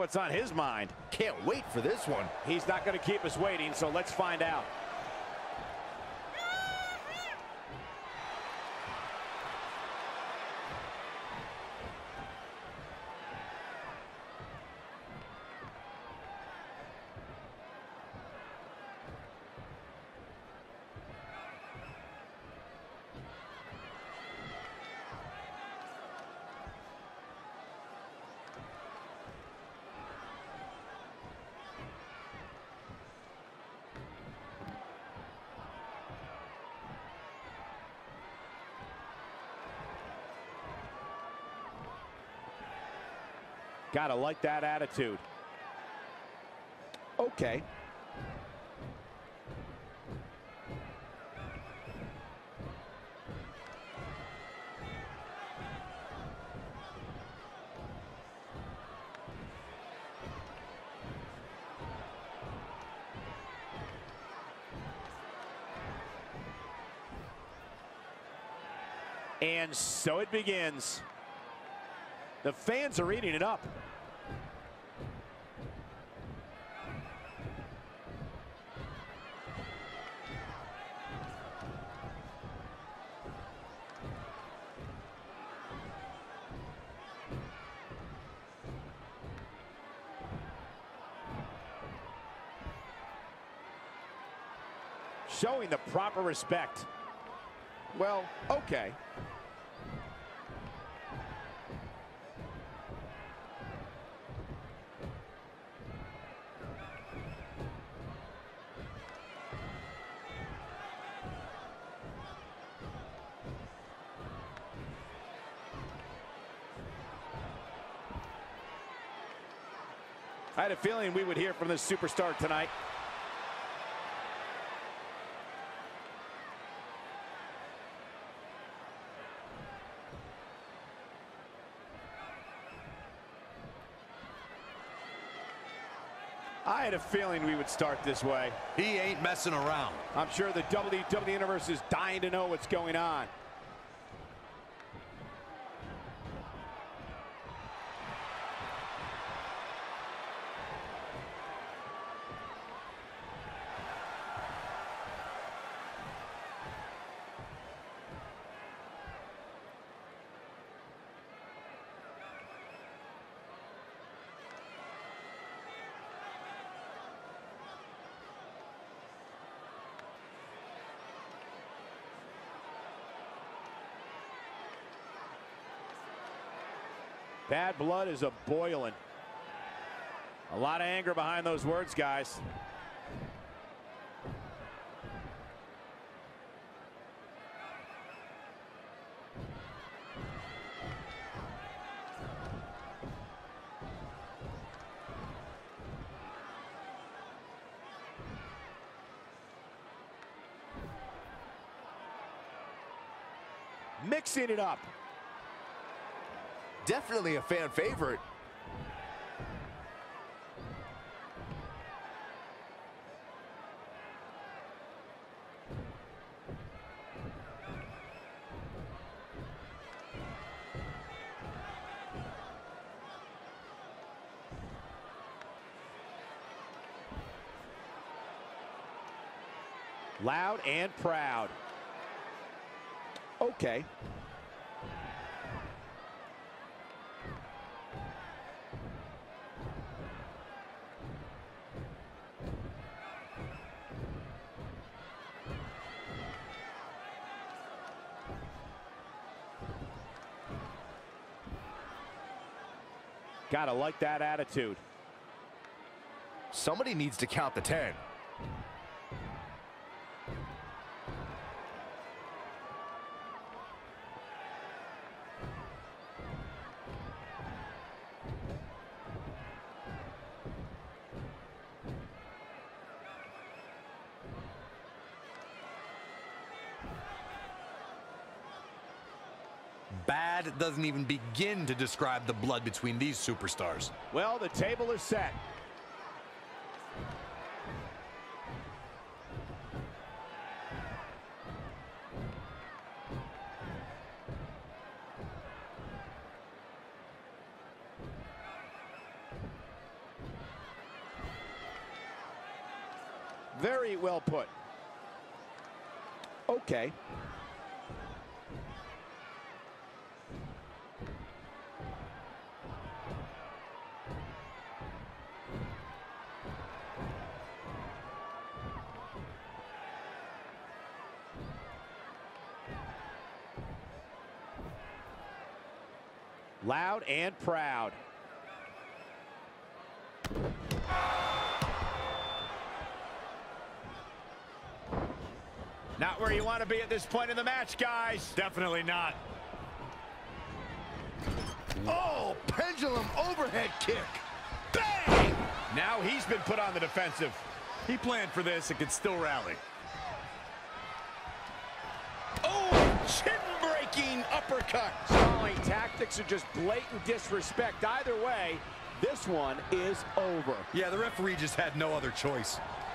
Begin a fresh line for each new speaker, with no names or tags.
what's on his mind.
Can't wait for this one.
He's not going to keep us waiting, so let's find out. Gotta like that attitude.
Okay.
And so it begins. The fans are eating it up. Showing the proper respect.
Well, okay.
I had a feeling we would hear from this superstar tonight. I had a feeling we would start this way.
He ain't messing around.
I'm sure the WWE Universe is dying to know what's going on. Bad blood is a-boiling. A lot of anger behind those words, guys. Mixing it up.
Definitely a fan favorite.
Loud and proud.
Okay.
Gotta like that attitude.
Somebody needs to count the 10. Bad doesn't even begin to describe the blood between these superstars.
Well, the table is set. Very well put. Okay. Loud and proud. Not where you want to be at this point in the match, guys.
Definitely not.
Oh, pendulum overhead kick.
Bang! Now he's been put on the defensive.
He planned for this and could still rally.
Oh, chin-breaking uppercut. Stalling tactics are just blatant disrespect. Either way, this one is over.
Yeah, the referee just had no other choice.